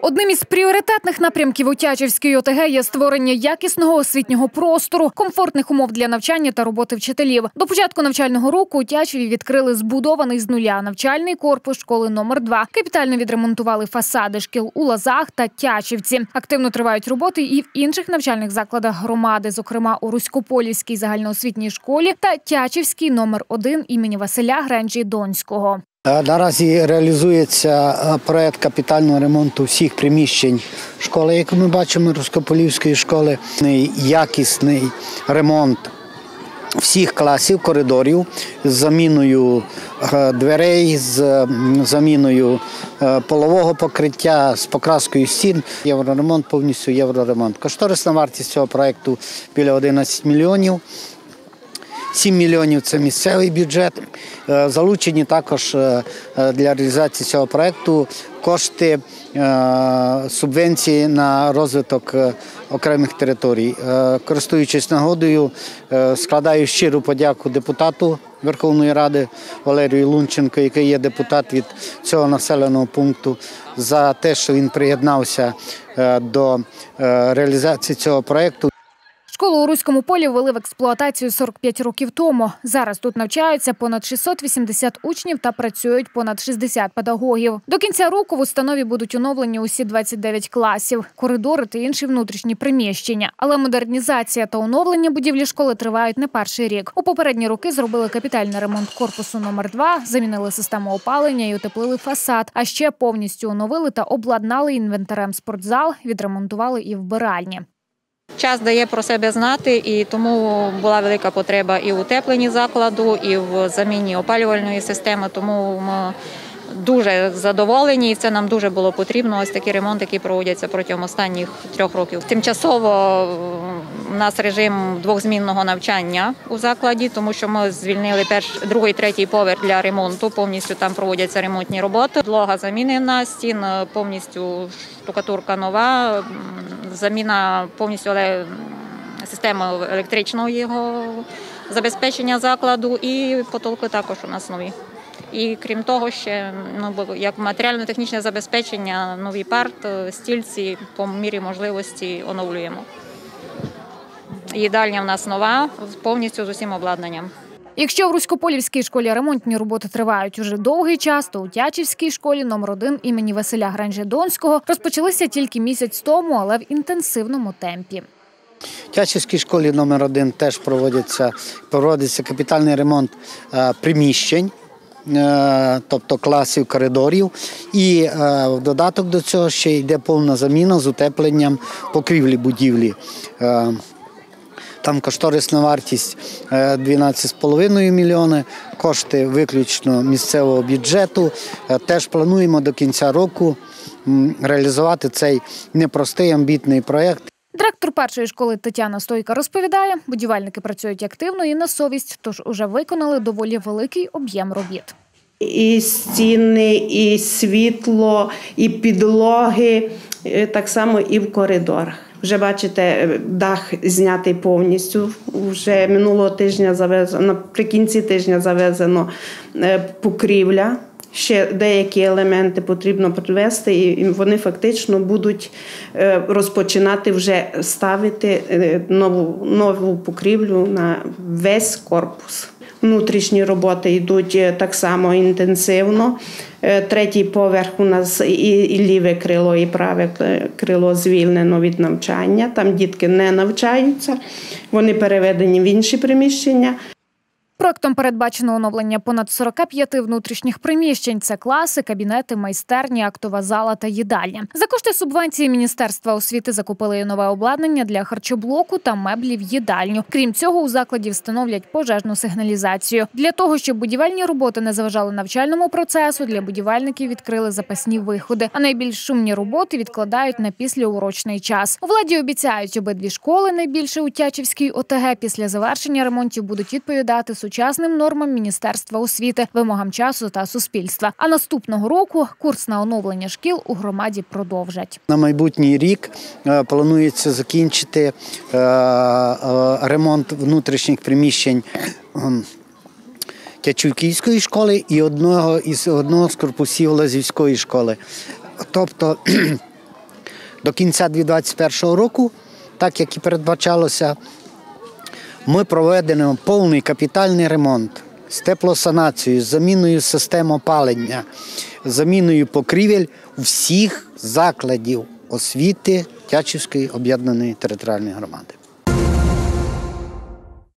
Одним із пріоритетних напрямків у Тячівській ОТГ є створення якісного освітнього простору, комфортних умов для навчання та роботи вчителів. До початку навчального року у Тячеві відкрили збудований з нуля навчальний корпус школи номер 2. Капітально відремонтували фасади шкіл у Лозах та Тячівці. Активно тривають роботи і в інших навчальних закладах громади, зокрема у Руськополівській загальноосвітній школі та Тячівській номер 1 імені Василя Гренджі-Донського. Наразі реалізується проєкт капітального ремонту всіх приміщень школи, як ми бачимо, Руськополівської школи. Якісний ремонт всіх класів, коридорів з заміною дверей, з заміною полового покриття, з покраскою стін. Євроремонт, повністю євроремонт. Кошторисна вартість цього проєкту біля 11 мільйонів. 7 мільйонів – це місцевий бюджет. Залучені також для реалізації цього проєкту кошти субвенції на розвиток окремих територій. Користуючись нагодою, складаю щиру подяку депутату Верховної Ради Валерію Лунченку, який є депутат від цього населеного пункту, за те, що він приєднався до реалізації цього проєкту. Школу у Руському Полі ввели в експлуатацію 45 років тому. Зараз тут навчаються понад 680 учнів та працюють понад 60 педагогів. До кінця року в установі будуть оновлені усі 29 класів, коридори та інші внутрішні приміщення. Але модернізація та оновлення будівлі школи тривають не перший рік. У попередні роки зробили капітальний ремонт корпусу номер 2, замінили систему опалення і утеплили фасад. А ще повністю оновили та обладнали інвентарем спортзал, відремонтували і вбиральні. Час дає про себе знати, і тому була велика потреба і в утепленні закладу, і в заміні опалювальної системи, тому ми дуже задоволені, і це нам дуже було потрібно, ось такий ремонт, який проводяться протягом останніх 3 років. Тимчасово у нас режим двохзмінного навчання у закладі, тому що ми звільнили другий, третій поверх для ремонту, повністю там проводяться ремонтні роботи. Підлога замінена, стін повністю штукатурка нова, заміна повністю системи електричного його забезпечення закладу, і потолки також у нас нові. І крім того, ще як матеріально-технічне забезпечення, новий парт, стільці по мірі можливості оновлюємо. Їдальня в нас нова, повністю з усім обладнанням. Якщо в Руськополівській школі ремонтні роботи тривають уже довгий час, то у Тячівській школі номер 1 імені Василя Гренджі-Донського розпочалися тільки місяць тому, але в інтенсивному темпі. В Тячівській школі номер 1 теж проводиться капітальний ремонт приміщень, тобто класів, коридорів. І в додаток до цього ще йде повна заміна з утепленням покрівлі будівлі. Там кошторисна вартість 12,5 мільйони, кошти виключно місцевого бюджету. Теж плануємо до кінця року реалізувати цей непростий амбітний проєкт. Директор першої школи Тетяна Стойка розповідає, будівельники працюють активно і на совість, тож уже виконали доволі великий об'єм робіт. І стіни, і світло, і підлоги, так само і в коридорах. Вже бачите, дах знятий повністю, вже минулого тижня завезено, наприкінці тижня завезено покрівля. Ще деякі елементи потрібно привезти, і вони фактично будуть розпочинати вже ставити нову покрівлю на весь корпус. Внутрішні роботи йдуть так само інтенсивно. Третій поверх у нас і ліве крило, і праве крило звільнено від навчання. Там дітки не навчаються, вони переведені в інші приміщення. Проектом передбачено оновлення понад 45 внутрішніх приміщень. Це класи, кабінети, майстерні, актова зала та їдальня. За кошти субвенції Міністерства освіти закупили і нове обладнання для харчоблоку та меблі в їдальню. Крім цього, у закладі встановлять пожежну сигналізацію. Для того, щоб будівельні роботи не заважали навчальному процесу, для будівельників відкрили запасні виходи. А найбільш шумні роботи відкладають на післяурочний час. У владі обіцяють, обидві школи, найбільше у Тячівській ОТГ, після завершення ремонтів будуть відповідати сучасним нормам Міністерства освіти, вимогам часу та суспільства. А наступного року курс на оновлення шкіл у громаді продовжать. На майбутній рік планується закінчити ремонт внутрішніх приміщень Тячівської школи і одного з корпусів Лозівської школи. Тобто До кінця 2021 року, так як і передбачалося, ми проведемо повний капітальний ремонт з теплосанацією, з заміною систем опалення, заміною покрівель всіх закладів освіти Тячівської об'єднаної територіальної громади.